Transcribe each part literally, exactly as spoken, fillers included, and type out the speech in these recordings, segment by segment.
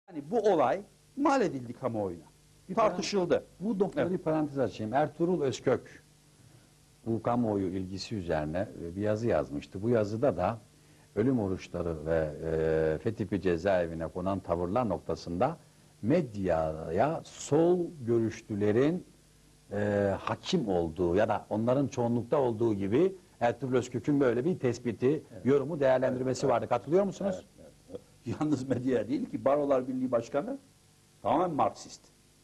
Yani bu olay mal edildi kamuoyuna. Bir Tartışıldı. Bu noktada Evet. bir parantez açayım. Ertuğrul Özkök bu kamuoyu ilgisi üzerine bir yazı yazmıştı. Bu yazıda da ölüm oruçları ve e, Fethipi cezaevine konan tavırlar noktasında medyaya sol görüşlülerin e, hakim olduğu ya da onların çoğunlukta olduğu gibi Ertuğrul Özkök'ün böyle bir tespiti, evet, yorumu, değerlendirmesi evet, vardı. Katılıyor musunuz? Evet, evet. Yalnız medyaya değil ki Barolar Birliği Başkanı tamamen Marksist.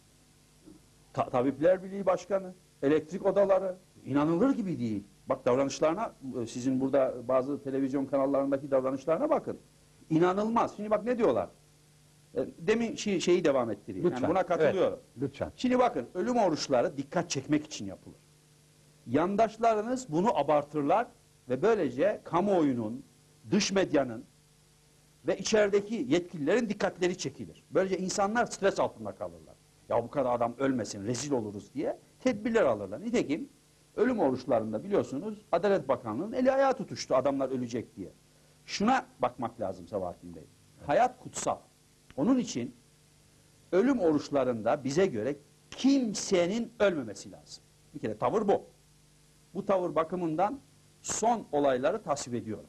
Ta Tabipler Birliği Başkanı, elektrik odaları inanılır gibi değil. Bak davranışlarına, sizin burada bazı televizyon kanallarındaki davranışlarına bakın. İnanılmaz. Şimdi bak ne diyorlar? Demin şey, şeyi devam ettireyim. Lütfen. Yani buna katılıyorum. Evet, lütfen. Şimdi bakın ölüm oruçları dikkat çekmek için yapılır. Yandaşlarınız bunu abartırlar ve böylece kamuoyunun, dış medyanın ve içerideki yetkililerin dikkatleri çekilir. Böylece insanlar stres altında kalırlar. Ya bu kadar adam ölmesin, rezil oluruz diye tedbirler alırlar. Nitekim ölüm oruçlarında biliyorsunuz Adalet Bakanlığı'nın eli ayağı tutuştu adamlar ölecek diye. Şuna bakmak lazım Sabahattin Bey. Hayat kutsal. Onun için ölüm oruçlarında bize göre kimsenin ölmemesi lazım. Bir kere tavır bu. Bu tavır bakımından son olayları tasvip ediyorum.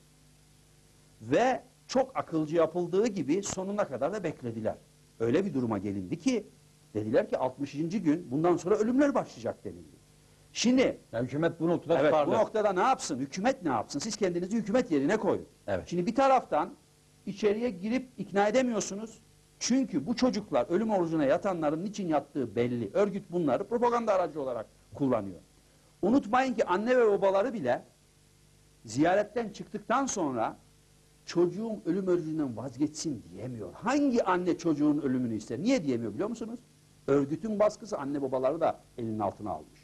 Ve çok akılcı yapıldığı gibi sonuna kadar da beklediler. Öyle bir duruma gelindi ki dediler ki altmışıncı gün bundan sonra ölümler başlayacak denildi. Şimdi ya hükümet bu noktada evet, tutarlı. bu noktada ne yapsın? Hükümet ne yapsın? Siz kendinizi hükümet yerine koyun. Evet. Şimdi bir taraftan içeriye girip ikna edemiyorsunuz. Çünkü bu çocuklar ölüm orucuna yatanların niçin yattığı belli. Örgüt bunları propaganda aracı olarak kullanıyor. Unutmayın ki anne ve babaları bile ziyaretten çıktıktan sonra çocuğum ölüm orucundan vazgeçsin diyemiyor. Hangi anne çocuğun ölümünü ister? Niye diyemiyor biliyor musunuz? Örgütün baskısı anne babaları da elinin altına almış.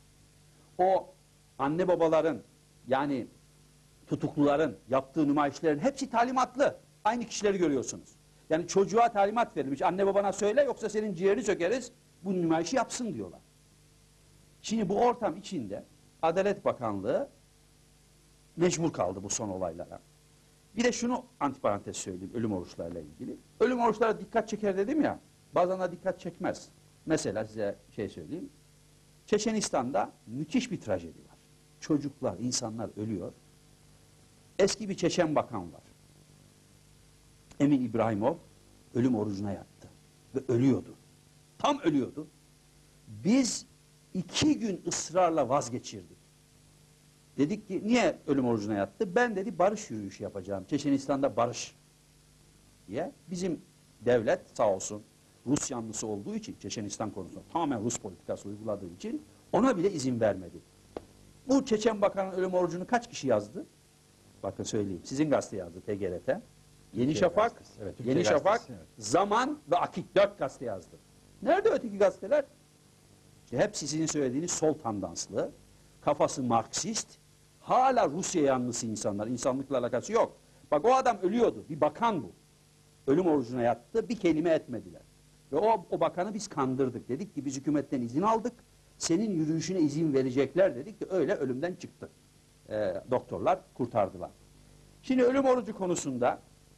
O anne babaların yani tutukluların yaptığı nümayişlerin hepsi talimatlı. Aynı kişileri görüyorsunuz. Yani çocuğa talimat verilmiş. Anne babana söyle yoksa senin ciğerini sökeriz. Bu nümayişi yapsın diyorlar. Şimdi bu ortam içinde Adalet Bakanlığı mecbur kaldı bu son olaylara. Bir de şunu antiparantez söyleyeyim ölüm oruçlarıyla ilgili. Ölüm oruçlara dikkat çeker dedim ya. Bazen de dikkat çekmez. Mesela size şey söyleyeyim. Çeçenistan'da müthiş bir trajedi var. Çocuklar, insanlar ölüyor. Eski bir Çeçen bakan var. Emin İbrahimov ölüm orucuna yattı. Ve ölüyordu. Tam ölüyordu. Biz iki gün ısrarla vazgeçirdik. Dedik ki niye ölüm orucuna yattı? Ben dedi barış yürüyüşü yapacağım. Çeçenistan'da barış diye. Bizim devlet sağ olsun Rus yanlısı olduğu için Çeçenistan konusunda tamamen Rus politikası uyguladığı için ona bile izin vermedi. Bu Çeçen Bakan'ın ölüm orucunu kaç kişi yazdı? Bakın söyleyeyim. Sizin gazete yazdı T G R T. Yeni Şafak, evet, Yeni Şafak, evet. Zaman ve Akit dört gazete yazdı. Nerede öteki gazeteler? İşte hepsi sizin söylediğiniz sol tandanslı, kafası Marksist, hala Rusya yanlısı insanlar, insanlıkla alakası yok. Bak o adam ölüyordu, bir bakan bu. Ölüm orucuna yattı, bir kelime etmediler. Ve o, o bakanı biz kandırdık. Dedik ki biz hükümetten izin aldık, senin yürüyüşüne izin verecekler dedik ki öyle ölümden çıktı. Ee, doktorlar kurtardılar. Şimdi ölüm orucu konusunda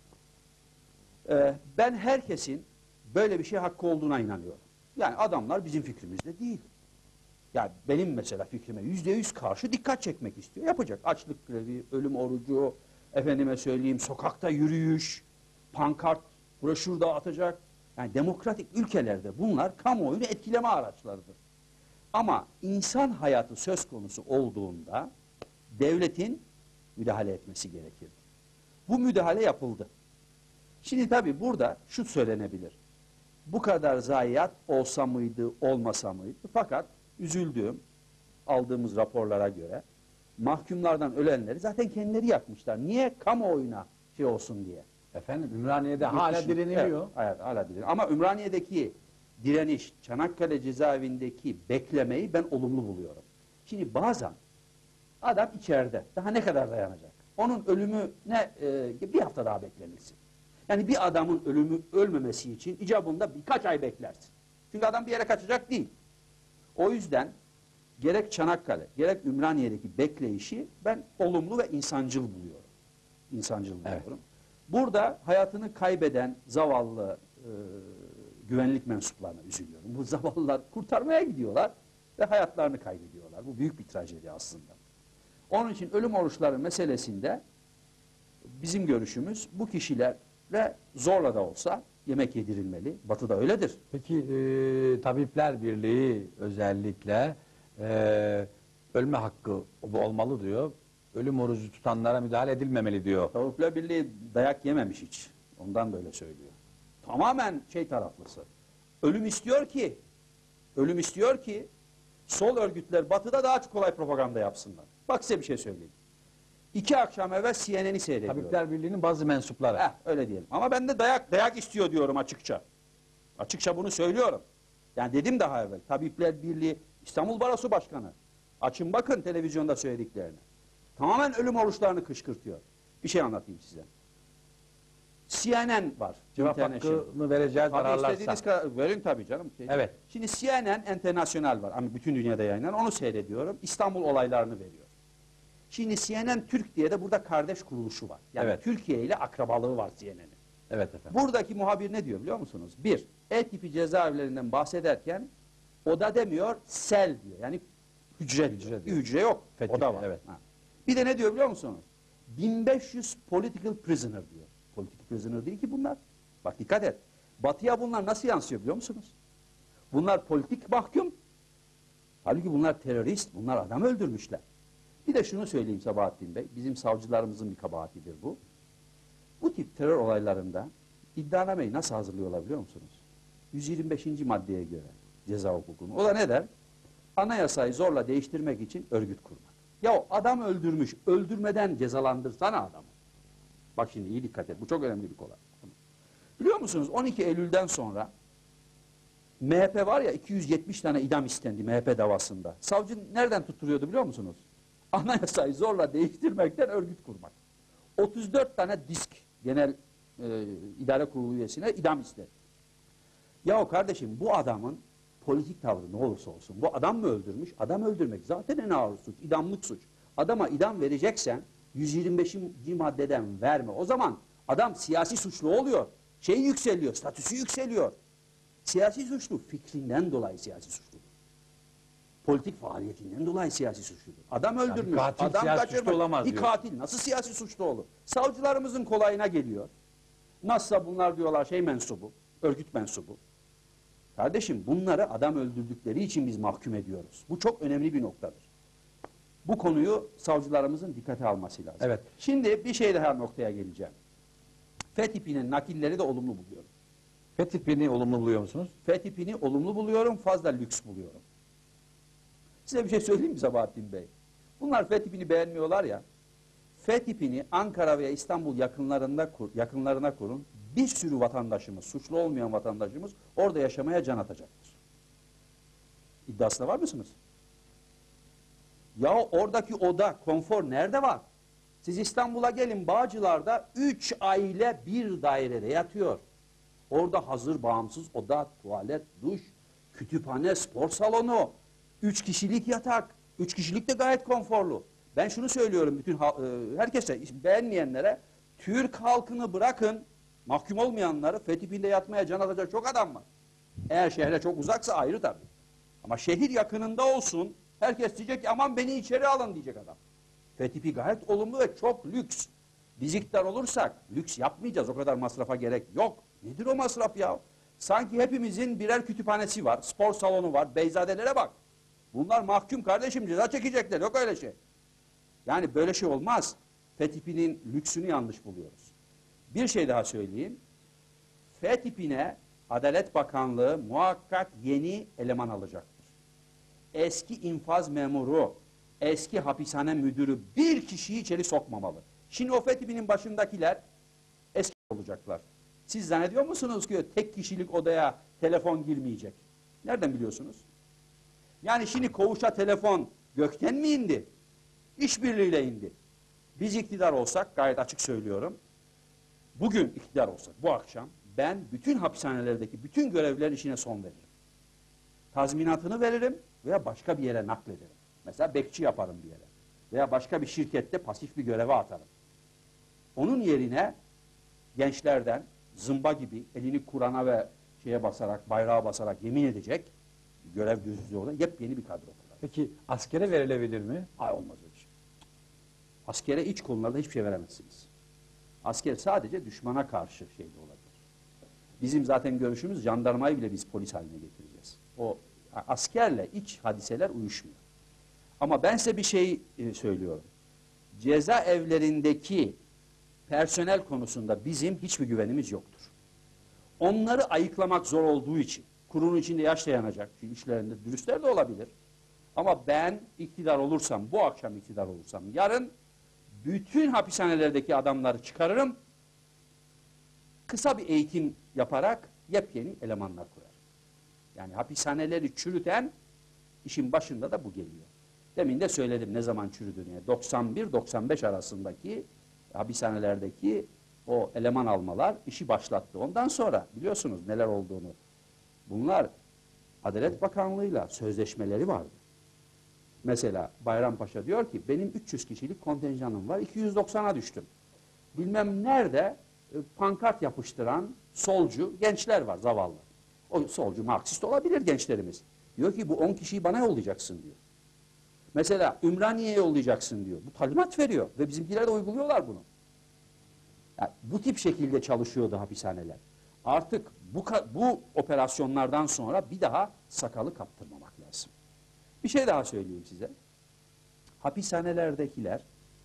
e, ben herkesin böyle bir şey hakkı olduğuna inanıyorum. Yani adamlar bizim fikrimizde değil. Yani benim mesela fikrime yüzde yüz karşı dikkat çekmek istiyor. Yapacak. Açlık grevi, ölüm orucu, efendime söyleyeyim sokakta yürüyüş, pankart, broşür dağıtacak. Yani demokratik ülkelerde bunlar kamuoyunu etkileme araçlarıdır. Ama insan hayatı söz konusu olduğunda devletin müdahale etmesi gerekir. Bu müdahale yapıldı. Şimdi tabii burada şu söylenebilir. Bu kadar zayiat olsa mıydı, olmasa mıydı? Fakat üzüldüğüm, aldığımız raporlara göre mahkumlardan ölenleri zaten kendileri yakmışlar. Niye? Kamuoyuna şey olsun diye. Efendim Ümraniye'de hala direniliyor. Evet, hala direniyor. Ama Ümraniye'deki direniş, Çanakkale cezaevindeki beklemeyi ben olumlu buluyorum. Şimdi bazen adam içeride. Daha ne kadar dayanacak? Onun ölümü ne e, bir hafta daha beklenilsin. Yani bir adamın ölümü ölmemesi için icabında birkaç ay beklersin. Çünkü adam bir yere kaçacak değil. O yüzden gerek Çanakkale, gerek Ümraniye'deki bekleyişi ben olumlu ve insancıl buluyorum. İnsancıl buluyorum. Evet. Burada hayatını kaybeden zavallı güvenlik mensuplarına üzülüyorum. Bu zavallılar kurtarmaya gidiyorlar ve hayatlarını kaybediyorlar. Bu büyük bir trajedi aslında. Onun için ölüm oruçları meselesinde bizim görüşümüz bu kişilere zorla da olsa yemek yedirilmeli. Batı'da öyledir. Peki e, Tabipler Birliği özellikle e, ölme hakkı olmalı diyor. Ölüm orucu tutanlara müdahale edilmemeli diyor. Tabipler Birliği dayak yememiş hiç. Ondan böyle söylüyor. Tamamen şey taraflısı. Ölüm istiyor ki, ölüm istiyor ki sol örgütler Batı'da daha kolay propaganda yapsınlar. Bak size bir şey söyleyeyim. İki akşam evvel C N N'i seyrediyorum. Tabipler Birliği'nin bazı mensupları. Heh, öyle diyelim. Ama ben de dayak dayak istiyor diyorum açıkça. Açıkça bunu söylüyorum. Yani dedim daha evvel. Tabipler Birliği İstanbul Barosu Başkanı. Açın bakın televizyonda söylediklerini. Tamamen ölüm oruçlarını kışkırtıyor. Bir şey anlatayım size. C N N var. Cevap hakkını vereceğiz Tabii ararlarsa. istediğiniz kadar verin tabii canım. Evet. Şimdi C N N International var. Ama bütün dünyada yayınlanan onu seyrediyorum. İstanbul olaylarını veriyor. Şimdi C N N Türk diye de burada kardeş kuruluşu var. Yani Evet. Türkiye ile akrabalığı var C N N'in. Evet efendim. Buradaki muhabir ne diyor biliyor musunuz? Bir, E tipi cezaevlerinden bahsederken oda demiyor, sel diyor. Yani hücre, Hücre diyor. Bir diyor. hücre yok, Fethi, oda var. evet. Ha. Bir de ne diyor biliyor musunuz? bin beş yüz political prisoner diyor. Political prisoner değil ki bunlar. Bak dikkat et. Batıya bunlar nasıl yansıyor biliyor musunuz? Bunlar politik mahkum. Halbuki bunlar terörist, bunlar adam öldürmüşler. Bir de şunu söyleyeyim Sabahattin Bey, bizim savcılarımızın bir kabahatidir bu. Bu tip terör olaylarında iddianameyi nasıl hazırlıyorlar biliyor musunuz? yüz yirmi beşinci maddeye göre ceza hukukunu. O da ne der? Anayasayı zorla değiştirmek için örgüt kurmak. Ya o adam öldürmüş, öldürmeden cezalandırsana adamı. Bak şimdi iyi dikkat et, bu çok önemli bir olay. Biliyor musunuz on iki Eylül'den sonra M H P var ya iki yüz yetmiş tane idam istendi M H P davasında. Savcı nereden tutturuyordu biliyor musunuz? Anayasayı zorla değiştirmekten örgüt kurmak. otuz dört tane disk genel e, idare kurulu üyesine idam istedi. Ya kardeşim bu adamın politik tavrı ne olursa olsun bu adam mı öldürmüş? Adam öldürmek zaten en ağır suç, idamlık suç. Adama idam vereceksen yüz yirmi beşinci maddeden verme. O zaman adam siyasi suçlu oluyor. Şey yükseliyor, statüsü yükseliyor. Siyasi suçlu fikrinden dolayı siyasi suçludur. Politik faaliyetinden dolayı siyasi suçludur. Adam öldürmüş, katil adam siyasi kaçırmış. suçlu olamaz Bir diyor. katil nasıl siyasi suçlu olur? Savcılarımızın kolayına geliyor. Nasılsa bunlar diyorlar şey mensubu, örgüt mensubu. Kardeşim bunları adam öldürdükleri için biz mahkum ediyoruz. Bu çok önemli bir noktadır. Bu konuyu savcılarımızın dikkate alması lazım. Evet. Şimdi bir şey daha noktaya geleceğim. F tipinin nakilleri de olumlu buluyorum. F tipini olumlu buluyor musunuz? F tipini olumlu buluyorum, fazla lüks buluyorum. Size bir şey söyleyeyim mi Sabahattin Bey? Bunlar F tipini beğenmiyorlar ya. F tipini Ankara veya İstanbul yakınlarında kur, yakınlarına kurun. Bir sürü vatandaşımız, suçlu olmayan vatandaşımız orada yaşamaya can atacaktır. İddiasında var mısınız? Ya oradaki oda, konfor nerede var? Siz İstanbul'a gelin, Bağcılar'da üç aile bir dairede yatıyor. Orada hazır bağımsız oda, tuvalet, duş, kütüphane, spor salonu, üç kişilik yatak. Üç kişilik de gayet konforlu. Ben şunu söylüyorum bütün e, herkese, beğenmeyenlere, Türk halkını bırakın, mahkum olmayanları F tipinde yatmaya can atacak çok adam var. Eğer şehre çok uzaksa ayrı tabii. Ama şehir yakınında olsun, herkes diyecek ki aman beni içeri alın diyecek adam. F tipi gayet olumlu ve çok lüks. Biz iktidar olursak lüks yapmayacağız, o kadar masrafa gerek yok. Nedir o masraf ya? Sanki hepimizin birer kütüphanesi var, spor salonu var, beyzadelere bak. Bunlar mahkum kardeşim, ceza çekecekler, yok öyle şey. Yani böyle şey olmaz. F tipinin lüksünü yanlış buluyoruz. Bir şey daha söyleyeyim. F tipine Adalet Bakanlığı muhakkak yeni eleman alacaktır. Eski infaz memuru, eski hapishane müdürü bir kişiyi içeri sokmamalı. Şimdi o F tipinin başındakiler eski olacaklar. Siz zannediyor musunuz ki tek kişilik odaya telefon girmeyecek? Nereden biliyorsunuz? Yani şimdi koğuşa telefon gökten mi indi? İşbirliğiyle indi. Biz iktidar olsak, gayet açık söylüyorum, bugün iktidar olsak, bu akşam ben bütün hapishanelerdeki bütün görevlilerin işine son veririm. Tazminatını veririm veya başka bir yere naklederim. Mesela bekçi yaparım bir yere. Veya başka bir şirkette pasif bir göreve atarım. Onun yerine gençlerden, zımba gibi elini Kur'an'a ve şeye basarak, bayrağa basarak yemin edecek, görev gözcüsü olan yepyeni bir kadro kurar. Peki askere verilebilir mi? Ay olmaz öyle şey. Askere iç konularda hiçbir şey veremezsiniz. Asker sadece düşmana karşı şeyde olabilir. Bizim zaten görüşümüz jandarmayı bile biz polis haline getireceğiz. O askerle iç hadiseler uyuşmuyor. Ama ben size bir şey e, söylüyorum. Cezaevlerindeki personel konusunda bizim hiçbir güvenimiz yoktur. Onları ayıklamak zor olduğu için, kurunun içinde yaş dayanacak, çünkü işlerinde dürüstler de olabilir. Ama ben iktidar olursam, bu akşam iktidar olursam, yarın bütün hapishanelerdeki adamları çıkarırım, kısa bir eğitim yaparak yepyeni elemanlar koyarım. Yani hapishaneleri çürüten işin başında da bu geliyor. Demin de söyledim ne zaman çürüdüğünü. doksan bir doksan beş arasındaki hapishanelerdeki o eleman almalar işi başlattı. Ondan sonra biliyorsunuz neler olduğunu. Bunlar Adalet Bakanlığı'yla sözleşmeleri vardı. Mesela Bayrampaşa diyor ki benim üç yüz kişilik kontenjanım var, iki yüz doksana düştüm. Bilmem nerede e, pankart yapıştıran solcu gençler var, zavallı. O solcu Marksist olabilir gençlerimiz. Diyor ki bu on kişiyi bana yollayacaksın diyor. Mesela Ümraniye'ye yollayacaksın diyor. Bu talimat veriyor ve bizimkiler de uyguluyorlar bunu. Yani bu tip şekilde çalışıyordu hapishaneler. Artık bu, bu operasyonlardan sonra bir daha sakalı kaptırmamak lazım. Bir şey daha söyleyeyim size. Hapishanelerdekiler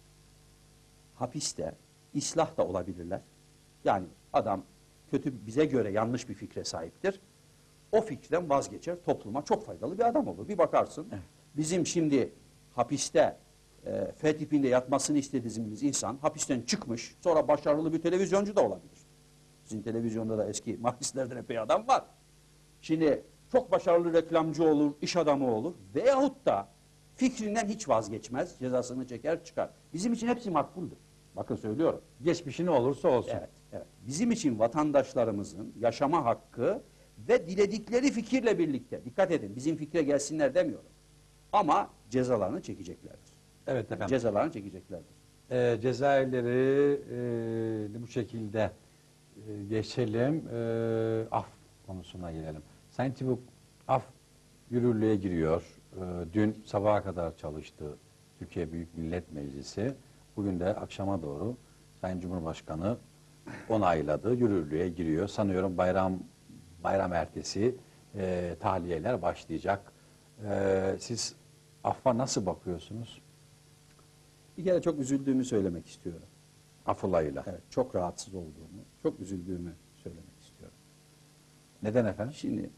hapiste islah da olabilirler. Yani adam kötü, bize göre yanlış bir fikre sahiptir. O fikirden vazgeçer, topluma çok faydalı bir adam olur. Bir bakarsın, evet. Bizim şimdi hapiste e, F tipinde yatmasını istediğimiz insan hapisten çıkmış, sonra başarılı bir televizyoncu da olabilir. Sizin televizyonda da eski Marksistlerden epey adam var. Şimdi çok başarılı reklamcı olur, iş adamı olur veyahut da fikrinden hiç vazgeçmez, cezasını çeker çıkar. Bizim için hepsi makbuldür. Bakın söylüyorum. Geçmişi ne olursa olsun. Evet, evet. Bizim için vatandaşlarımızın yaşama hakkı ve diledikleri fikirle birlikte, dikkat edin bizim fikre gelsinler demiyorum. Ama cezalarını çekeceklerdir. Evet efendim. Cezalarını çekeceklerdir. Ee, cezaevleri e, bu şekilde e, geçelim. E, af konusuna gelelim. Sayın Tibuk, af yürürlüğe giriyor. E, dün sabaha kadar çalıştı Türkiye Büyük Millet Meclisi. Bugün de akşama doğru Sayın Cumhurbaşkanı onayladı. Yürürlüğe giriyor. Sanıyorum bayram bayram ertesi e, tahliyeler başlayacak. E, siz affa nasıl bakıyorsunuz? Bir kere çok üzüldüğümü söylemek istiyorum. Af olayıyla. Evet, çok rahatsız olduğumu, çok üzüldüğümü söylemek istiyorum. Neden efendim? Şimdi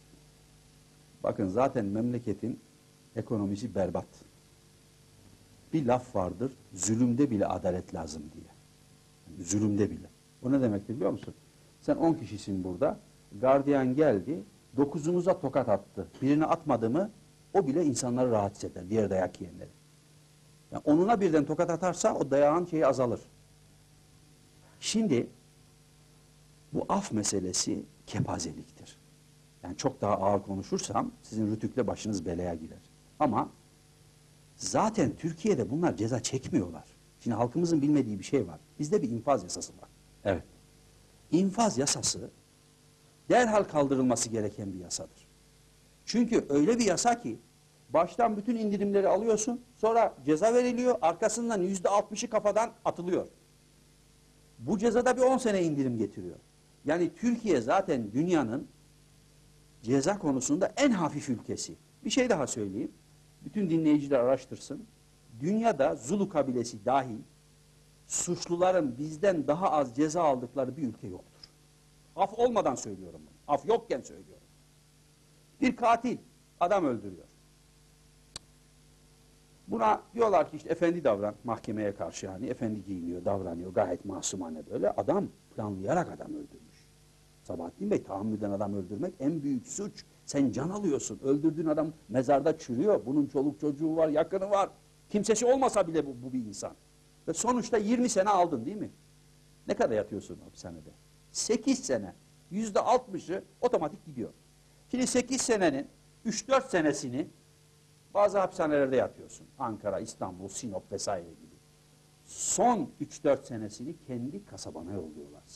bakın zaten memleketin ekonomisi berbat. Bir laf vardır, zulümde bile adalet lazım diye. Yani zulümde bile. O ne demektir biliyor musun? Sen on kişisin burada, gardiyan geldi, dokuzunuza tokat attı. Birini atmadı mı, o bile insanları rahatsız eder, diğer dayak yiyenleri. Yani onuna birden tokat atarsa o dayağın şeyi azalır. Şimdi bu af meselesi kepazeliktir. Yani çok daha ağır konuşursam sizin rütükle başınız belaya girer. Ama zaten Türkiye'de bunlar ceza çekmiyorlar. Şimdi halkımızın bilmediği bir şey var. Bizde bir infaz yasası var. Evet. İnfaz yasası derhal kaldırılması gereken bir yasadır. Çünkü öyle bir yasa ki baştan bütün indirimleri alıyorsun, sonra ceza veriliyor, arkasından yüzde altmışı kafadan atılıyor. Bu cezada bir on sene indirim getiriyor. Yani Türkiye zaten dünyanın ceza konusunda en hafif ülkesi. Bir şey daha söyleyeyim. Bütün dinleyiciler araştırsın. Dünyada Zulu kabilesi dahil suçluların bizden daha az ceza aldıkları bir ülke yoktur. Af olmadan söylüyorum bunu. Af yokken söylüyorum. Bir katil adam öldürüyor. Buna diyorlar ki işte efendi davran mahkemeye karşı hani efendi giyiniyor, davranıyor gayet masumane böyle. Adam planlayarak adam öldürmüş. Sabahattin Bey tahammüden adam öldürmek en büyük suç. Sen can alıyorsun. Öldürdüğün adam mezarda çürüyor. Bunun çoluk çocuğu var, yakını var. Kimsesi olmasa bile bu, bu bir insan. Ve sonuçta yirmi sene aldın değil mi? Ne kadar yatıyorsun hapishanede? sekiz sene. yüzde altmışı otomatik gidiyor. Şimdi sekiz senenin üç dört senesini bazı hapishanelerde yatıyorsun. Ankara, İstanbul, Sinop vesaire gibi. Son üç dört senesini kendi kasabana yolluyorlar seni.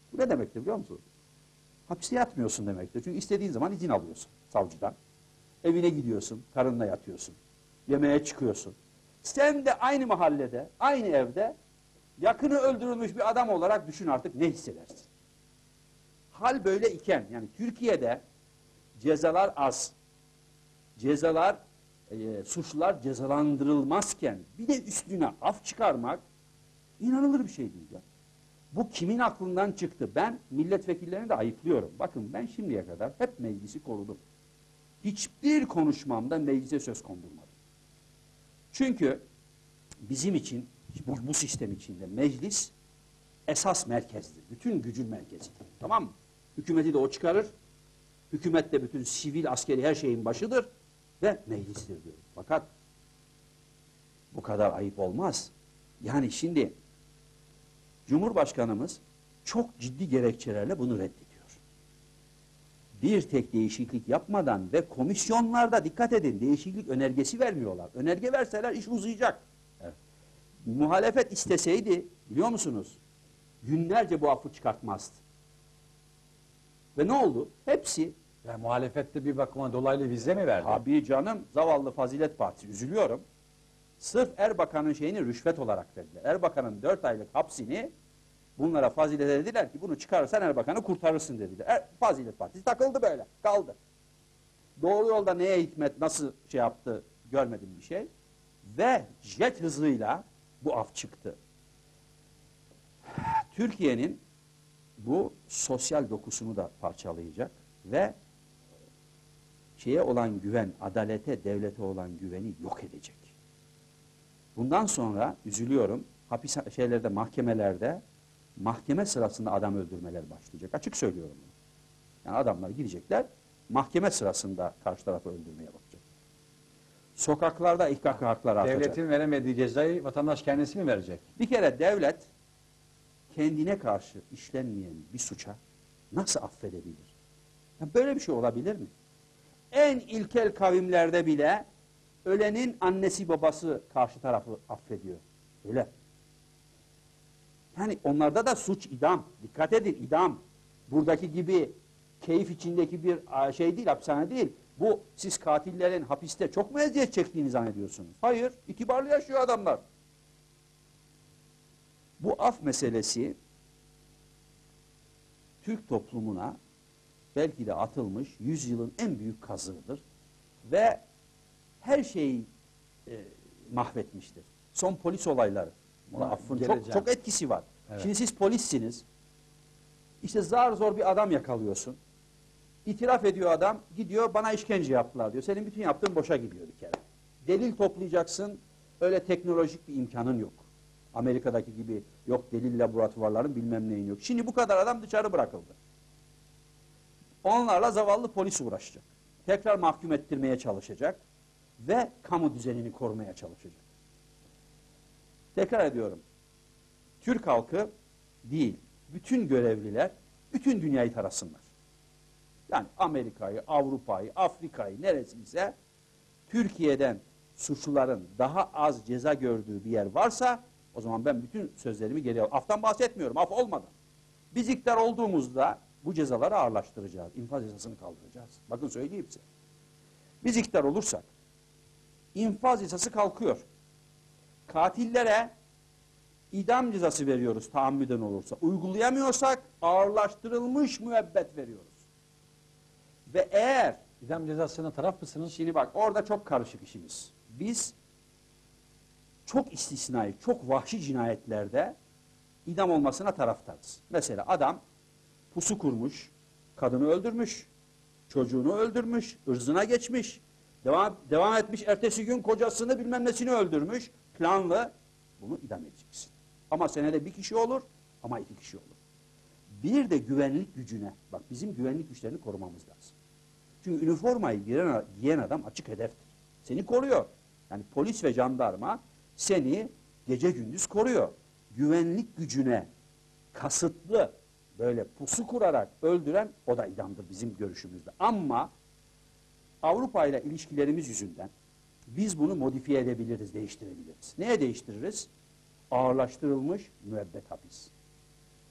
Bu ne demektir biliyor musunuz? Hapiste yatmıyorsun demektir. Çünkü istediğin zaman izin alıyorsun savcıdan. Evine gidiyorsun, karınla yatıyorsun. Yemeğe çıkıyorsun. Sen de aynı mahallede, aynı evde yakını öldürülmüş bir adam olarak düşün artık ne hissedersin? Hal böyle iken, yani Türkiye'de cezalar az, cezalar, e, suçlular cezalandırılmazken bir de üstüne af çıkarmak inanılır bir şey değil ya. Bu kimin aklından çıktı? Ben milletvekillerini de ayıplıyorum. Bakın ben şimdiye kadar hep meclisi korudum. Hiçbir konuşmamda meclise söz kondurmadım. Çünkü bizim için, bu, bu sistem içinde meclis esas merkezdir. Bütün gücün merkezidir. Tamam mı? Hükümeti de o çıkarır. Hükümet de bütün sivil, askeri her şeyin başıdır ve meclistir diyor. Fakat bu kadar ayıp olmaz. Yani şimdi Cumhurbaşkanımız çok ciddi gerekçelerle bunu reddediyor. Bir tek değişiklik yapmadan ve komisyonlarda dikkat edin değişiklik önergesi vermiyorlar. Önerge verseler iş uzayacak. Evet. Muhalefet isteseydi biliyor musunuz? Günlerce bu affı çıkartmazdı. Ve ne oldu? Hepsi. Yani muhalefette bir bakıma dolaylı vize mi verdi? Tabii canım zavallı Fazilet Partisi üzülüyorum. Sırf Erbakan'ın şeyini rüşvet olarak verdiler. Erbakan'ın dört aylık hapsini bunlara Fazilet'e dediler ki bunu çıkarırsan Erbakan'ı kurtarırsın dediler. Er, Fazilet Partisi takıldı böyle kaldı. Doğru yolda neye hikmet nasıl şey yaptı görmedim bir şey. Ve jet hızıyla bu af çıktı. Türkiye'nin bu sosyal dokusunu da parçalayacak ve şeye olan güven, adalete, devlete olan güveni yok edecek. Bundan sonra üzülüyorum, hapis şeylerde, mahkemelerde mahkeme sırasında adam öldürmeler başlayacak. Açık söylüyorum bunu. Yani adamlar gidecekler, mahkeme sırasında karşı tarafı öldürmeye bakacak. Sokaklarda ihkak hakları artacak. Devletin veremediği cezayı vatandaş kendisi mi verecek? Bir kere devlet kendine karşı işlenmeyen bir suça nasıl affedebilir? Ya böyle bir şey olabilir mi? En ilkel kavimlerde bile ölenin annesi babası karşı tarafı affediyor. Öyle. Yani onlarda da suç idam. Dikkat edin idam. Buradaki gibi keyif içindeki bir şey değil, hapishane değil. Bu siz katillerin hapiste çok mu eziyet çektiğini zannediyorsunuz? Hayır, itibarlı yaşıyor adamlar. Bu af meselesi Türk toplumuna belki de atılmış yüzyılın en büyük kazığıdır ve her şeyi e, mahvetmiştir. Son polis olayları. Ona affın çok, çok etkisi var. Evet. Şimdi siz polissiniz. İşte zar zor bir adam yakalıyorsun. İtiraf ediyor adam. Gidiyor bana işkence yaptılar diyor. Senin bütün yaptığın boşa gidiyor bir kere. Delil toplayacaksın. Öyle teknolojik bir imkanın yok. Amerika'daki gibi yok delil laboratuvarların bilmem neyin yok. Şimdi bu kadar adam dışarı bırakıldı. Onlarla zavallı polis uğraşacak. Tekrar mahkum ettirmeye çalışacak. Ve kamu düzenini korumaya çalışacak. Tekrar ediyorum. Türk halkı değil, bütün görevliler, bütün dünyayı tarasınlar. Yani Amerika'yı, Avrupa'yı, Afrika'yı neresiyse Türkiye'den suçluların daha az ceza gördüğü bir yer varsa o zaman ben bütün sözlerimi geri alıyorum. Aftan bahsetmiyorum, af olmadan. Biz iktidar olduğumuzda bu cezaları ağırlaştıracağız. İnfaz cezasını kaldıracağız. Bakın söyleyeyim size. Biz iktidar olursak infaz cezası kalkıyor. Katillere idam cezası veriyoruz taammüden olursa. Uygulayamıyorsak ağırlaştırılmış müebbet veriyoruz. Ve eğer idam cezasına taraf mısınız? Şimdi bak orada çok karışık işimiz. Biz çok istisnai, çok vahşi cinayetlerde idam olmasına taraftarız. Mesela adam pusu kurmuş, kadını öldürmüş, çocuğunu öldürmüş, ırzına geçmiş, devam, devam etmiş, ertesi gün kocasını bilmem nesini öldürmüş, planlı, bunu idam edeceksin. Ama senede bir kişi olur, ama iki kişi olur. Bir de güvenlik gücüne, bak bizim güvenlik güçlerini korumamız lazım. Çünkü üniformayı giyen, giyen adam açık hedeftir. Seni koruyor. Yani polis ve jandarma seni gece gündüz koruyor. Güvenlik gücüne kasıtlı böyle pusu kurarak öldüren o da idamdır bizim görüşümüzde. Ama Avrupa ile ilişkilerimiz yüzünden biz bunu modifiye edebiliriz, değiştirebiliriz. Neye değiştiririz? Ağırlaştırılmış müebbet hapis.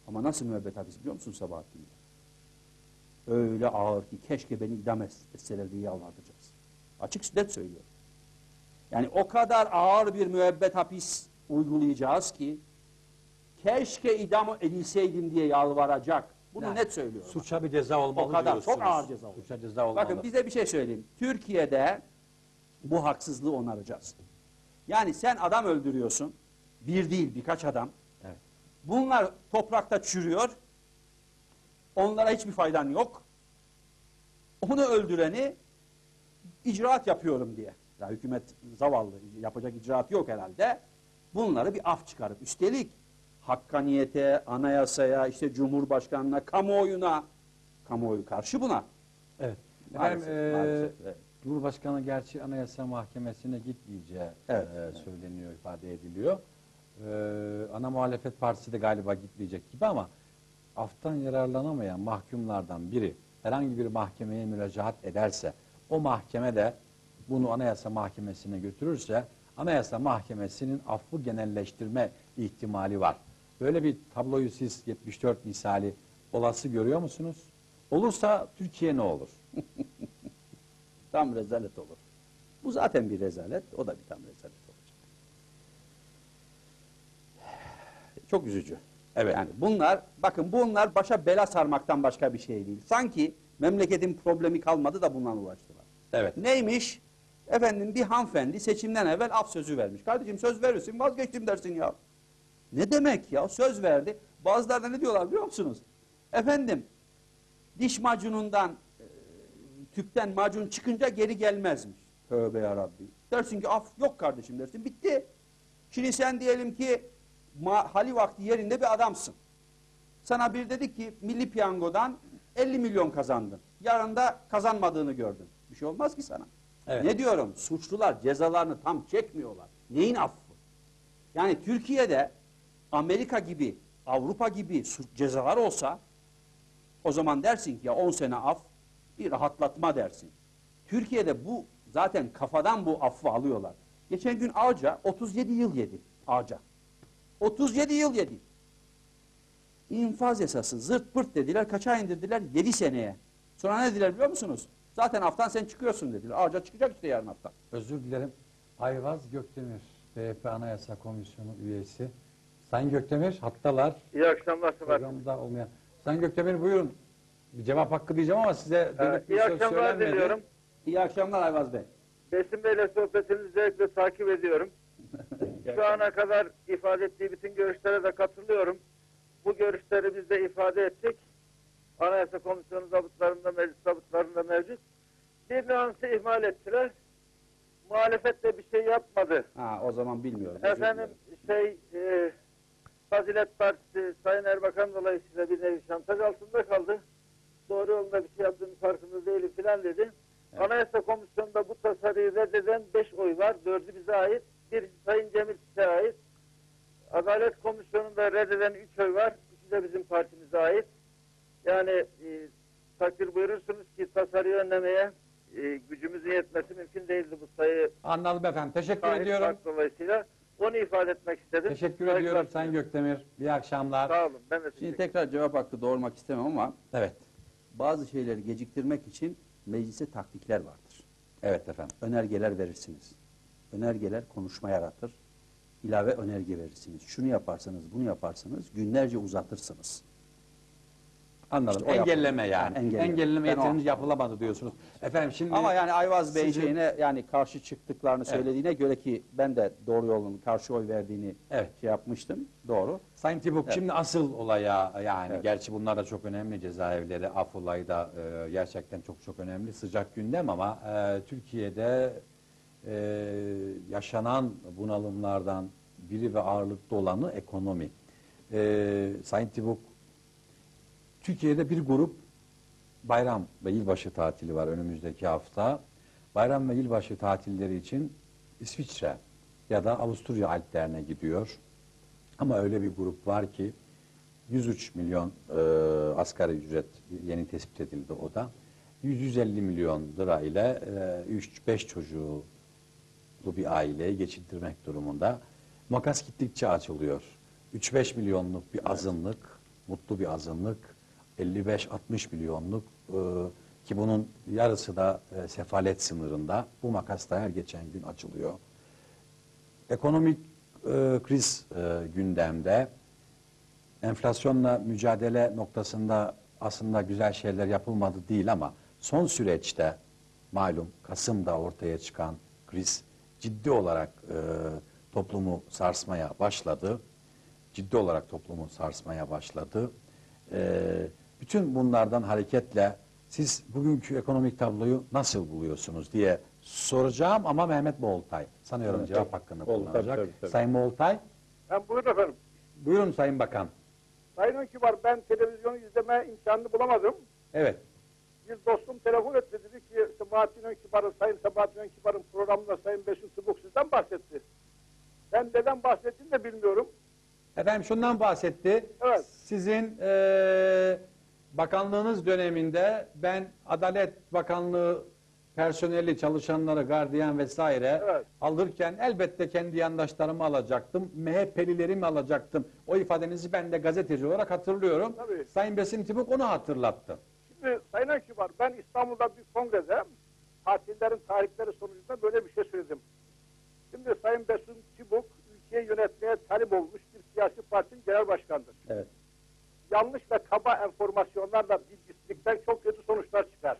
Ama nasıl müebbet hapis biliyor musun Sabahattin Bey? Öyle ağır ki keşke beni idam etseler diye yalvaracağız. Açık net söylüyor. Yani o kadar ağır bir müebbet hapis uygulayacağız ki keşke idam edilseydim diye yalvaracak. Bunu Yani, net söylüyorum. Suça bir ceza olmalı O kadar diyorsunuz. çok ağır ceza olur. Suça ceza olmalı. Bakın bize bir şey söyleyeyim. Türkiye'de bu haksızlığı onaracağız. Yani sen adam öldürüyorsun. Bir değil birkaç adam. Evet. Bunlar toprakta çürüyor. Onlara hiçbir faydan yok. Onu öldüreni icraat yapıyorum diye. Ya hükümet zavallı yapacak icraat yok herhalde. Bunları bir af çıkarıp üstelik hakkaniyete, anayasaya, işte Cumhurbaşkanına, kamuoyuna, kamuoyu karşı buna. Evet. Maalesef, Efendim, e, maalesef, evet. Cumhurbaşkanı gerçi Anayasa Mahkemesi'ne gitmeyeceği Evet, e, evet. söyleniyor, ifade ediliyor. E, ana muhalefet partisi de galiba gitmeyecek gibi ama aftan yararlanamayan mahkumlardan biri herhangi bir mahkemeye müracaat ederse, o mahkeme de bunu Anayasa Mahkemesi'ne götürürse, Anayasa Mahkemesi'nin affı genelleştirme ihtimali var. Böyle bir tabloyu siz yetmiş dört misali olası görüyor musunuz? Olursa Türkiye ne olur? Tam rezalet olur. Bu zaten bir rezalet, o da bir tam rezalet olacak. Çok üzücü. Evet. Yani bunlar, bakın bunlar başa bela sarmaktan başka bir şey değil. Sanki memleketin problemi kalmadı da bundan uğraştılar. Evet. Neymiş? Efendim bir hanımefendi seçimden evvel af sözü vermiş. Kardeşim söz verirsin, vazgeçtim dersin ya. Ne demek ya? Söz verdi. Bazıları da ne diyorlar biliyor musunuz? Efendim diş macunundan e, tüpten macun çıkınca geri gelmezmiş. Tövbe yarabbi. Dersin ki af yok kardeşim dersin. Bitti. Şimdi sen diyelim ki hali vakti yerinde bir adamsın. Sana bir dedi ki Milli Piyango'dan elli milyon kazandın. Yarın da kazanmadığını gördün. Bir şey olmaz ki sana. Evet. Ne diyorum? Suçlular cezalarını tam çekmiyorlar. Neyin affı? Yani Türkiye'de Amerika gibi, Avrupa gibi cezalar olsa o zaman dersin ki ya on sene af bir rahatlatma dersin. Türkiye'de bu zaten kafadan bu affı alıyorlar. Geçen gün Ağca otuz yedi yıl yedi. Ağca. otuz yedi yıl yedi. İnfaz esası zırt pırt dediler. Kaça indirdiler? yedi seneye. Sonra ne dediler biliyor musunuz? Zaten haftan sen çıkıyorsun dediler. Ağaca çıkacak işte yarın hafta. Özür dilerim. Ayvaz Gökdemir, B H P Anayasa Komisyonu üyesi. Sayın Gökdemir, hattalar. İyi akşamlar Sebahattin. Programda olmayan. Sayın Gökdemir buyurun. Bir cevap hakkı diyeceğim ama size dönüp Ee, bir iyi söz akşamlar söylenmedi. diliyorum. İyi akşamlar Ayvaz Bey. Besim Bey'le sohbetinizi zevkle takip ediyorum. Şu ana kadar ifade ettiği bütün görüşlere de katılıyorum. Bu görüşleri biz de ifade ettik. Anayasa Komisyonu zabıtlarında, meclis zabıtlarında mevcut. Bir nüansı ihmal ettiler. Muhalefet de bir şey yapmadı. Ha, o zaman bilmiyorum. özür Efendim dilerim. şey e, Fazilet Partisi Sayın Erbakan dolayısıyla bir nevi şantaj altında kaldı. Doğru yolda bir şey yaptığının farkında değilim filan dedi. Evet. Anayasa Komisyonu'nda bu tasarıyı reddeden beş oy var. Dördü bize ait. Bir Sayın Cemil Çiçek'e ait. Adalet Komisyonu'nda reddeden üç oy var. İkisi de bizim partimize ait. Yani e, takdir buyurursunuz ki tasarıyı önlemeye e, gücümüzün yetmesi mümkün değildi bu sayı. Anladım efendim. Teşekkür Sahip ediyorum. fark dolayısıyla onu ifade etmek istedim. Teşekkür Saygılar ediyorum Sayın sunuyorum. Gökdemir. İyi akşamlar. Sağ olun. Ben de teşekkür Şimdi ederim. tekrar cevap hakkı doğurmak istemem ama Evet. bazı şeyleri geciktirmek için meclise taktikler vardır. Evet efendim. Önergeler verirsiniz. Önergeler konuşma yaratır. İlave önerge verirsiniz. Şunu yaparsanız, bunu yaparsanız günlerce uzatırsınız. Anladım. İşte o Engelleme yapılır. yani. Ha, engelleme. Engelleme Ben o- yeterince yapılamadı diyorsunuz. Efendim şimdi Ama yani Ayvaz Bey sizin- şeyine yani karşı çıktıklarını Evet. söylediğine göre ki ben de doğru yolun karşı oy verdiğini Evet. şey yapmıştım. Doğru. Sayın Tibuk Evet. şimdi asıl olaya yani Evet. gerçi bunlar da çok önemli, cezaevleri, af olayı da e, gerçekten çok çok önemli, sıcak gündem ama e, Türkiye'de e, yaşanan bunalımlardan biri ve ağırlıkta olanı ekonomi. E, Sayın Tibuk, Türkiye'de bir grup bayram ve yılbaşı tatili var önümüzdeki hafta. Bayram ve yılbaşı tatilleri için İsviçre ya da Avusturya Alplerine gidiyor. Ama öyle bir grup var ki yüz üç milyon e, asgari ücret yeni tespit edildi o da. yüz yüz elli milyon lira ile üç beş çocuğu bir aileye geçindirmek durumunda. Makas gittikçe açılıyor. üç beş milyonluk bir azınlık mutlu bir azınlık, elli beş altmış milyonluk e, ki bunun yarısı da e, sefalet sınırında. Bu makas da her geçen gün açılıyor. Ekonomik e, kriz e, gündemde. Enflasyonla mücadele noktasında aslında güzel şeyler yapılmadı değil ama son süreçte malum Kasım'da ortaya çıkan kriz ciddi olarak e, toplumu sarsmaya başladı. Ciddi olarak toplumu sarsmaya başladı. E, bütün bunlardan hareketle siz bugünkü ekonomik tabloyu nasıl buluyorsunuz diye soracağım ama Mehmet Moğoltay sanıyorum Evet, cevap tabii. hakkını Olur, kullanacak. tabii, tabii, tabii. Sayın Moğoltay, Ben buyurun efendim. buyurun Sayın Bakan. Sayın Kibar, ben televizyonu izleme imkanını bulamadım. Evet. Bir dostum telefon etti, dedi ki Sabahattin Önkibar'ın, Sayın Sabahattin Önkibar'ın programında Sayın Besim Tübük sizden bahsetti. Ben neden bahsettiğini de bilmiyorum. Efendim şundan bahsetti. Evet. Sizin eee, bakanlığınız döneminde ben Adalet Bakanlığı personeli, çalışanları, gardiyan vesaire Evet. alırken elbette kendi yandaşlarımı alacaktım. M H P'lilerimi alacaktım. O ifadenizi ben de gazeteci olarak hatırlıyorum. Tabii. Sayın Besim Tübük onu hatırlattı. Şimdi Sayın Önkibar, ben İstanbul'da bir kongrede partillerin tarihleri sonucunda böyle bir şey söyledim. Şimdi Sayın Besim Tübük ülkeyi yönetmeye talip olmuş bir siyasi partinin genel başkanıdır. Evet. Yanlış ve kaba enformasyonlarla bilgisizlikten çok kötü sonuçlar çıkar.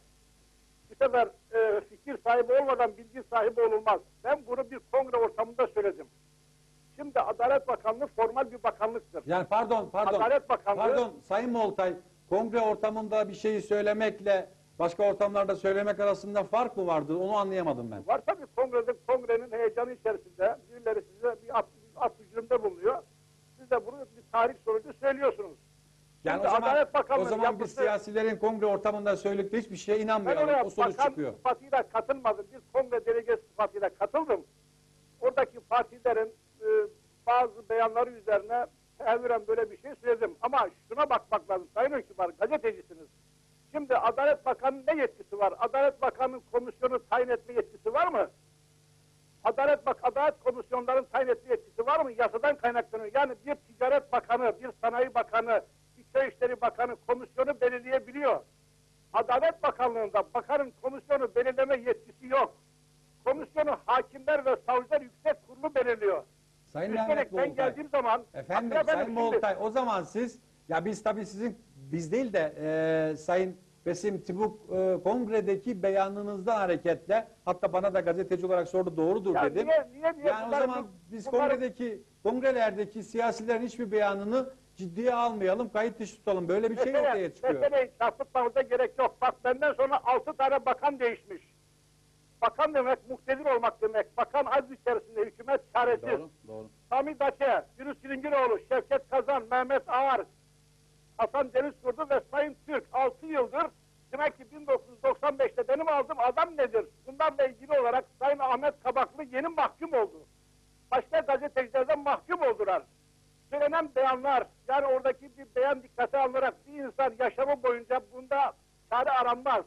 Bu sefer e, fikir sahibi olmadan bilgi sahibi olunmaz. Ben bunu bir kongre ortamında söyledim. Şimdi Adalet Bakanlığı formal bir bakanlıktır. Yani pardon, pardon. Adalet Bakanlığı- Pardon Sayın Moğoltay, kongre ortamında bir şeyi söylemekle başka ortamlarda söylemek arasında fark mı vardı? Onu anlayamadım ben. Var tabii, kongrede, kongrenin heyecanı içerisinde birileri size bir at, at ucunda bulunuyor. Siz de bunu bir tarih sonucu söylüyorsunuz. Yani Şimdi o zaman, Adalet o Bakanlığı zaman biz yapısı- siyasilerin kongre ortamında söyledikleri hiçbir şeye Ben inanmayalım. oraya O sonuç bakan çıkıyor. sıfatıyla katılmadım. Bir kongre delegesi sıfatıyla katıldım. Oradaki partilerin e, bazı beyanları üzerine teviren böyle bir şey söyledim. Ama şuna bakmak lazım. Sayın Önkibar, gazetecisiniz. Şimdi Adalet Bakanı'nın ne yetkisi var? Adalet Bakanı'nın komisyonu tayin etme yetkisi var mı? Adalet Bak Adalet komisyonların tayin etme yetkisi var mı? Yasadan kaynaklanıyor. Yani bir Ticaret Bakanı, bir Sanayi Bakanı, bir Köy İşleri Bakanı komisyonu belirleyebiliyor. Adalet Bakanlığı'nda bakanın komisyonu belirleme yetkisi yok. Komisyonu hakimler ve savcılar yüksek kurulu belirliyor. Sayın Üstelik Mehmet ben Moğoltay. geldiğim zaman... Efendim Efendim, Sayın şimdi- Moğoltay, o zaman siz, ya biz tabii sizin, biz değil de e, Sayın Besim Tübük e, kongredeki beyanınızdan hareketle, hatta bana da gazeteci olarak sordu, doğrudur Ya dedim. niye- niye- niye yani o bunları- zaman biz bunları- kongredeki, kongrelerdeki siyasilerin hiçbir beyanını ciddiye almayalım, kayıt dışı tutalım. Böyle bir şey Mesele- ortaya çıkıyor. Meseleyi çarpıtmamıza gerek yok. Bak, benden sonra altı tane bakan değişmiş. Bakan demek muktedir olmak demek. Bakan az içerisinde hükümet çaresiz. Doğru, doğru. Sami Daçe, Yunus Çilingiroğlu, Şevket Kazan, Mehmet Ağar, Hasan Denizkurdu ve Sayın Türk altı yıldır, demek ki bin dokuz yüz doksan beşte benim aldığım adam nedir? Bunlarla ilgili olarak Sayın Ahmet Kabaklı yeni mahkum oldu. Başka gazetecilerden mahkum oldular. Söylenen beyanlar, yani oradaki bir beyan dikkate alınarak bir insan yaşamı boyunca bunda çare aranmaz.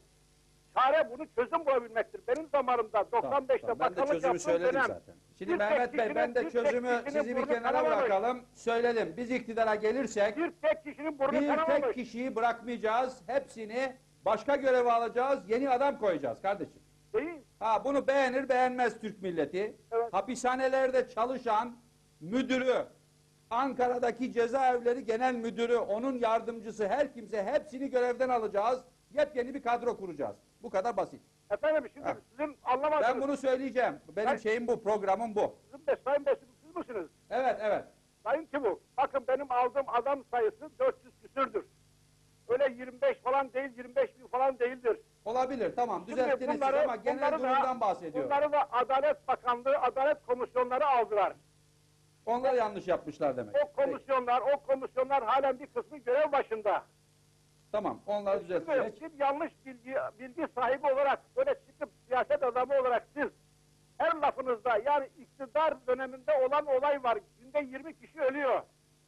Çare bunu çözüm bulabilmektir. Benim zamanımda doksan beşte Tamam, ben de bakanlık çözümü yaptığım söyledim dönem. zaten. Şimdi bir Mehmet tek Bey, ben de kişinin- bir tek çözümü kişinin sizi bir burnu kenara kanamamış. bırakalım. Söyledim. Biz iktidara gelirsek Bir tek kişinin burnu bir tek kanamamış. kişiyi bırakmayacağız. Hepsini başka göreve alacağız. Yeni adam koyacağız kardeşim. Değil. Ha, bunu beğenir beğenmez Türk milleti. Evet. Hapishanelerde çalışan müdürü, Ankara'daki cezaevleri genel müdürü, onun yardımcısı, her kimse, hepsini görevden alacağız. Yepyeni bir kadro kuracağız. Bu kadar basit. Efendim şimdi Ha. sizin anlamadığınız... Ben bunu söyleyeceğim. Benim Ben- şeyim bu, programım bu. Sizin de Sayın Besim siz misiniz? Evet, evet. Sayın Tibuk, bakın benim aldığım adam sayısı dört yüz küsürdür. Öyle yirmi beş falan değil, yirmi beş bin falan değildir. Olabilir, tamam. Şimdi Düzelttiniz siz bunları- ama genel bunları da- durumdan bahsediyorum. Bunları da Adalet Bakanlığı, Adalet Komisyonları aldılar. Onlar yanlış yapmışlar demek. O komisyonlar, o komisyonlar halen bir kısmı görev başında. Tamam, onları düzeltecek. Şimdi bir yanlış bilgi, bilgi sahibi olarak, böyle çıkıp siyaset adamı olarak siz her lafınızda, yani iktidar döneminde olan olay var. Günde yirmi kişi ölüyor.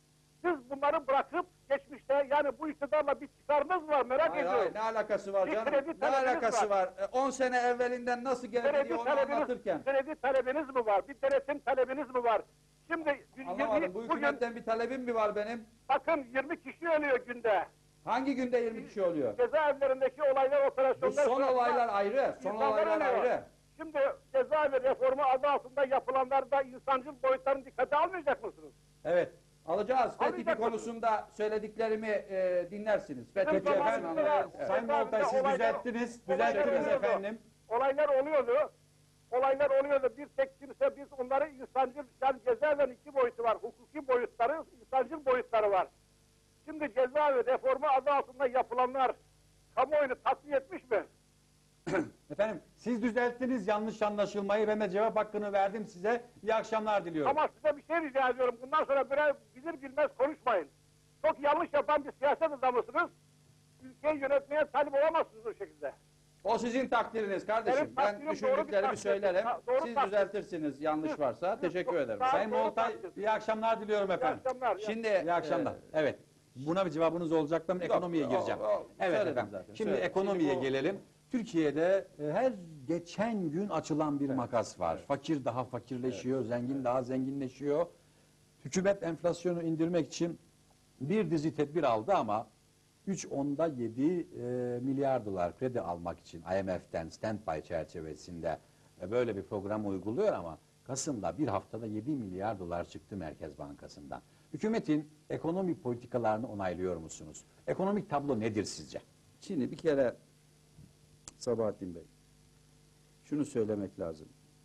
Siz bunları bırakıp geçmişte, yani bu iktidarla bir çıkarınız var, merak Hayır, ediyorum. hayır, ne alakası var Bir canım? kredi Ne talebiniz alakası var. var? on sene evvelinden nasıl geldi diye Kredi onu talebiniz, anlatırken. kredi talebiniz mi var? Bir denetim talebiniz mi var? Şimdi Anlamadım. Bu bugün hükümetten bir talebim mi var benim? bakın yirmi kişi ölüyor günde. Hangi günde yirmi kişi oluyor? Cezaevlerindeki olaylar, Bu operasyonlar... son sırasında olaylar ayrı. Son insanlar olaylar ölüyor. ayrı. Şimdi cezaevi reformu adı altında yapılanlarda insancıl boyutlarını dikkate almayacak mısınız? Evet. Alacağız. F T P Alacak konusunda söylediklerimi e, dinlersiniz. F T P Bizim Peki efendim, konusunda zamanımızda- anlarız. e, Sayın Cezaevinde Montay siz olaylar- düzelttiniz, olaylar düzelttiniz oluyordu. efendim. Olaylar oluyordu. Olaylar oluyordu. Bir tek kimse biz onları insancıl, yani cezaevinin iki boyutu var. Hukuki boyutları, insancıl boyutları var. Şimdi cezaevi reformu adı altında yapılanlar kamuoyunu tatmin etmiş mi? Efendim siz düzelttiniz yanlış anlaşılmayı. Ben de cevap hakkını verdim size. İyi akşamlar diliyorum. Ama size bir şey rica ediyorum. Bundan sonra böyle bilir bilmez konuşmayın. Çok yanlış yapan bir siyaset adamısınız. Ülkeyi yönetmeye talip olamazsınız o şekilde. O sizin takdiriniz kardeşim. Benim Ben takdirim doğru bir düşündüklerimi takdir. söylerim. Ha, doğru Siz takdir. düzeltirsiniz yanlış Siz- varsa. siz Teşekkür çok ederim. sağ- Sayın doğru Montay takdir. iyi akşamlar diliyorum İyi efendim. akşamlar. Şimdi İyi akşamlar. e, Evet. Buna bir cevabınız olacak mı? Ekonomiye o- gireceğim. o- Evet söyledim efendim. zaten, Şimdi söyledim. ekonomiye Şimdi bu- gelelim. Türkiye'de e, her geçen gün açılan bir makas var. Fakir daha fakirleşiyor, zengin daha zenginleşiyor. Hükümet enflasyonu indirmek için bir dizi tedbir aldı ama üç onda yedi e, milyar dolar kredi almak için I M F'den standby çerçevesinde e, böyle bir program uyguluyor ama Kasım'da bir haftada yedi milyar dolar çıktı Merkez Bankası'ndan. Hükümetin ekonomi politikalarını onaylıyor musunuz? Ekonomik tablo nedir sizce? Şimdi bir kere Sabahattin Bey, şunu söylemek lazım.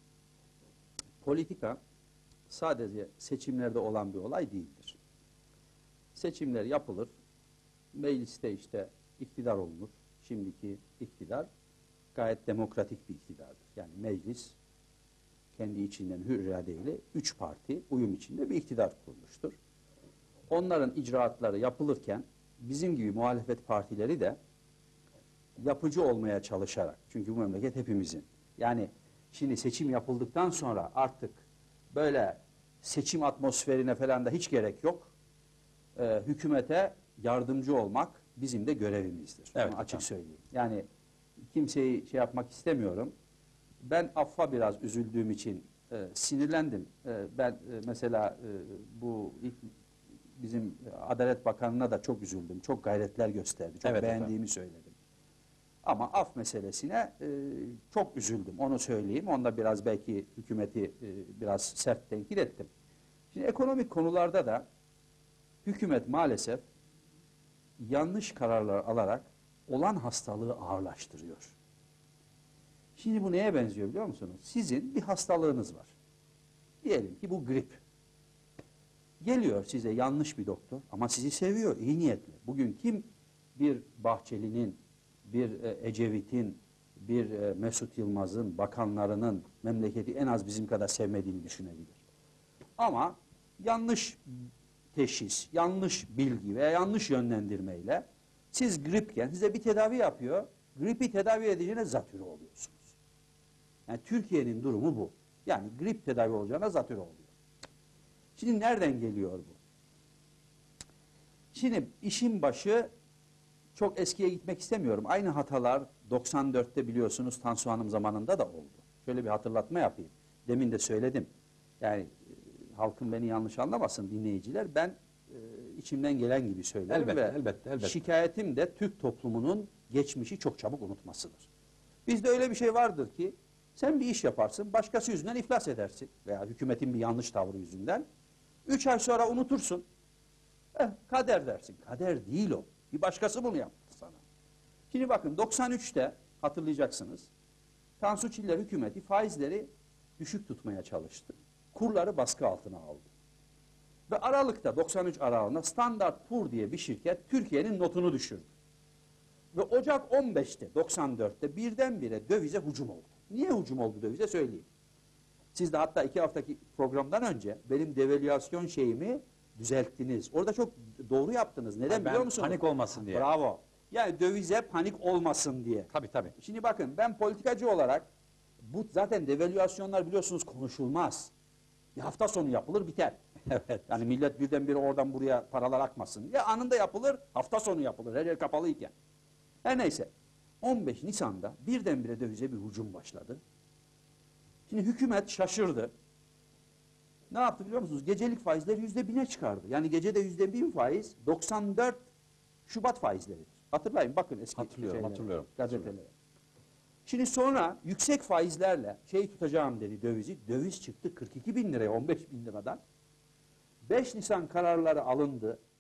Politika sadece seçimlerde olan bir olay değildir. Seçimler yapılır, mecliste işte iktidar olunur. Şimdiki iktidar gayet demokratik bir iktidardır. Yani meclis kendi içinden hür iradeyle üç parti uyum içinde bir iktidar kurmuştur. Onların icraatları yapılırken bizim gibi muhalefet partileri de yapıcı olmaya çalışarak, çünkü bu memleket hepimizin. Yani şimdi seçim yapıldıktan sonra artık böyle seçim atmosferine falan da hiç gerek yok. Ee, hükümete yardımcı olmak bizim de görevimizdir. Evet, Bunu açık efendim. söyleyeyim. Yani kimseyi şey yapmak istemiyorum. Ben affa biraz üzüldüğüm için e, sinirlendim. E, ben e, mesela e, bu ilk bizim Adalet Bakanı'na da çok üzüldüm. Çok gayretler gösterdi. Çok Evet, beğendiğimi söyledim. Ama af meselesine e, çok üzüldüm. Onu söyleyeyim. Onda biraz belki hükümeti e, biraz sert tenkit ettim. Şimdi ekonomik konularda da hükümet maalesef yanlış kararlar alarak olan hastalığı ağırlaştırıyor. Şimdi bu neye benziyor biliyor musunuz? Sizin bir hastalığınız var. Diyelim ki bu grip. Geliyor size yanlış bir doktor ama sizi seviyor, iyi niyetli. Bugün kim bir Bahçeli'nin, bir e, Ecevit'in, bir e, Mesut Yılmaz'ın, bakanlarının memleketi en az bizim kadar sevmediğini düşünebilir. Ama yanlış teşhis, yanlış bilgi veya yanlış yönlendirmeyle siz gripken size bir tedavi yapıyor, gripi tedavi edeceğine zatürre oluyorsunuz. Yani Türkiye'nin durumu bu. Yani grip tedavi olacağına zatürre oluyor. Şimdi nereden geliyor bu? Şimdi işin başı çok eskiye gitmek istemiyorum. Aynı hatalar doksan dörtte biliyorsunuz Tansu Hanım zamanında da oldu. Şöyle bir hatırlatma yapayım. Demin de söyledim. Yani e, halkın beni yanlış anlamasın dinleyiciler. Ben e, içimden gelen gibi söylerim Elbette, ve elbette, elbette. şikayetim de Türk toplumunun geçmişi çok çabuk unutmasıdır. Bizde öyle bir şey vardır ki sen bir iş yaparsın, başkası yüzünden iflas edersin veya hükümetin bir yanlış tavrı yüzünden. Üç ay sonra unutursun. Eh, kader dersin. Kader değil o. Bir başkası bunu yaptı sana. Şimdi bakın doksan üçte hatırlayacaksınız. Tansu Çiller hükümeti faizleri düşük tutmaya çalıştı. Kurları baskı altına aldı. Ve Aralık'ta doksan üç aralığında Standard Poor diye bir şirket Türkiye'nin notunu düşürdü. Ve Ocak on beşte doksan dörtte birdenbire dövize hücum oldu. Niye hücum oldu dövize söyleyeyim. Siz de hatta iki haftaki programdan önce benim devalüasyon şeyimi düzelttiniz. Orada çok doğru yaptınız. Neden Ben biliyor musunuz? panik olmasın diye. Bravo. Yani dövize panik olmasın diye. Tabii tabii. Şimdi bakın ben politikacı olarak bu zaten devalüasyonlar biliyorsunuz konuşulmaz. Bir hafta sonu yapılır biter. Evet. Yani millet birdenbire oradan buraya paralar akmasın. Ya anında yapılır, hafta sonu yapılır. Her yer kapalıyken. Her neyse. on beş Nisan'da birdenbire dövize bir hücum başladı. Şimdi hükümet şaşırdı. Ne yaptı biliyor musunuz? Gecelik faizleri yüzde bine çıkardı. Yani gecede yüzde bin faiz doksan dört Şubat faizleridir. Hatırlayın bakın eski Hatırlıyorum, şeylere, hatırlıyorum. gazetelere. Şimdi sonra yüksek faizlerle şey tutacağım dedi dövizi. Döviz çıktı kırk iki bin liraya on beş bin liradan. beş Nisan kararları alındı.